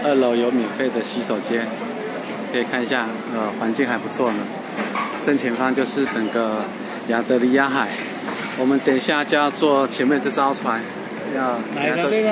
2楼有免费的洗手间，可以看一下，环境还不错呢。正前方就是整个亚得里亚海，我们等一下就要坐前面这艘船，要。